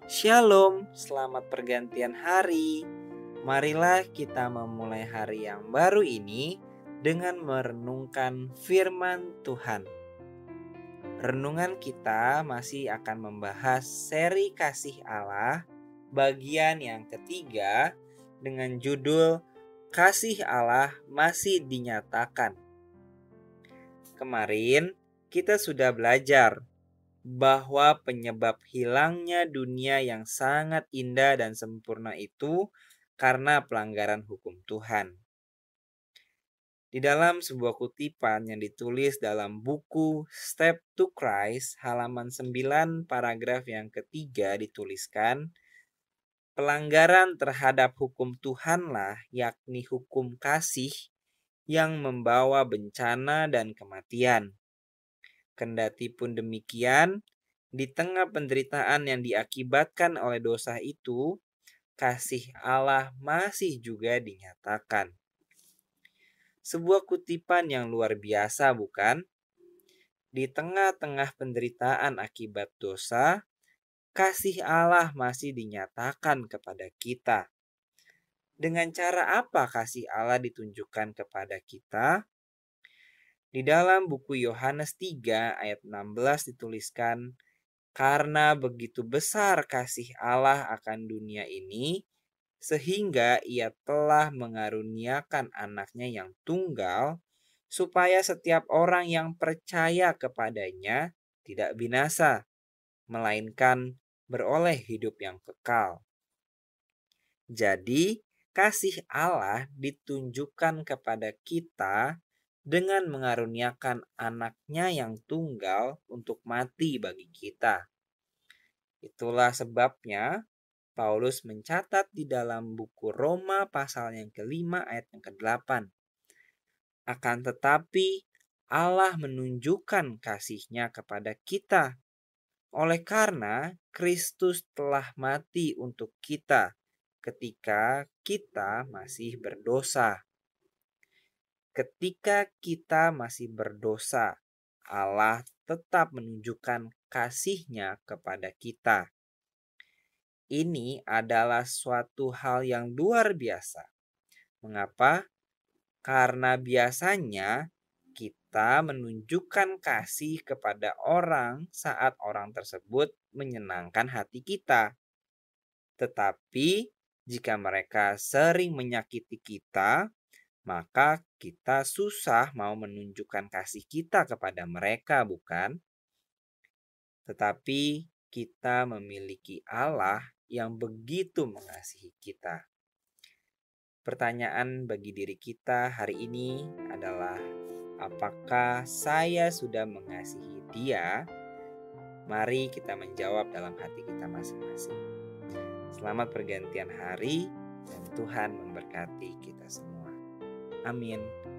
Shalom, selamat pergantian hari. Marilah kita memulai hari yang baru ini dengan merenungkan firman Tuhan. Renungan kita masih akan membahas seri kasih Allah bagian yang ketiga dengan judul Kasih Allah Masih Dinyatakan. Kemarin kita sudah belajar bahwa penyebab hilangnya dunia yang sangat indah dan sempurna itu karena pelanggaran hukum Tuhan. Di dalam sebuah kutipan yang ditulis dalam buku Step to Christ halaman 9 paragraf yang ketiga dituliskan, pelanggaran terhadap hukum Tuhanlah, yakni hukum kasih, yang membawa bencana dan kematian. Kendati pun demikian, di tengah penderitaan yang diakibatkan oleh dosa itu, kasih Allah masih juga dinyatakan. Sebuah kutipan yang luar biasa, bukan? Di tengah-tengah penderitaan akibat dosa, kasih Allah masih dinyatakan kepada kita. Dengan cara apa kasih Allah ditunjukkan kepada kita? Di dalam buku Yohanes 3 ayat 16 dituliskan, karena begitu besar kasih Allah akan dunia ini, sehingga ia telah mengaruniakan anaknya yang tunggal, supaya setiap orang yang percaya kepadanya tidak binasa, melainkan beroleh hidup yang kekal. Jadi, kasih Allah ditunjukkan kepada kita dengan mengaruniakan anaknya yang tunggal untuk mati bagi kita. Itulah sebabnya Paulus mencatat di dalam buku Roma pasal yang kelima ayat yang ke-8. Akan tetapi Allah menunjukkan kasih-Nya kepada kita oleh karena Kristus telah mati untuk kita ketika kita masih berdosa. Ketika kita masih berdosa, Allah tetap menunjukkan kasih-Nya kepada kita. Ini adalah suatu hal yang luar biasa. Mengapa? Karena biasanya kita menunjukkan kasih kepada orang saat orang tersebut menyenangkan hati kita. Tetapi jika mereka sering menyakiti kita, maka kita susah mau menunjukkan kasih kita kepada mereka, bukan? Tetapi kita memiliki Allah yang begitu mengasihi kita. Pertanyaan bagi diri kita hari ini adalah, apakah saya sudah mengasihi Dia? Mari kita menjawab dalam hati kita masing-masing. Selamat pergantian hari dan Tuhan memberkati kita semua. Amin.